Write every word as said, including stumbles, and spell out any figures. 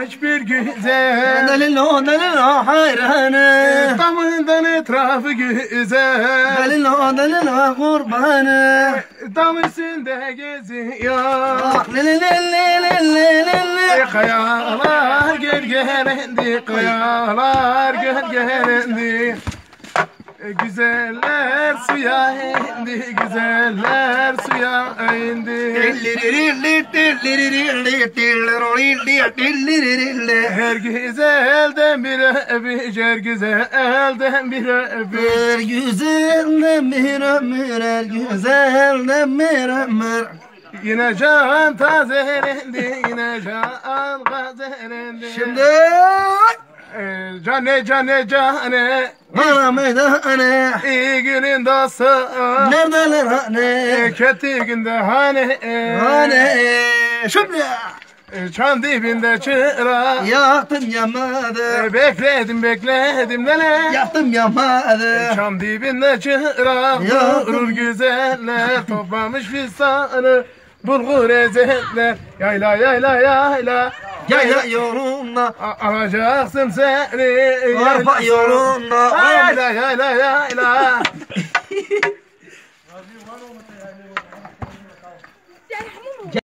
toplamış bir güzel. Delil o delil o hayranı. Damından etrafı güzel. Delil o delil o kurbanı. Dam üstünde geziyor. Ah li li li li li li li. Kayalar gölgelendi, kayalar gölgelendi. Güzeller suya indi, güzeller suya indi. Her güzelden bir öpüş, her güzelden bir öpüş. Her güzelden bir ömür, her güzelden bir ömür. Yine can tazelendi, yine can tazelendi. Şimdi Ee, cane cane cane, bana meydane, iyi günün dostu. neredeler hani? Kötü günde hani. Hani şimdi Çan dibinde çıra. yaktım yanmadı, Bekledim bekledim nene. yaktım yanmadı. Çam dibinde çıra. Vurur güzeller, toplamış fistanı. Bulgur ezetler. Yayla yayla yayla. Yayla yolunda, A- Alacaksın seni. arpa yolunda. Yayla yayla yayla.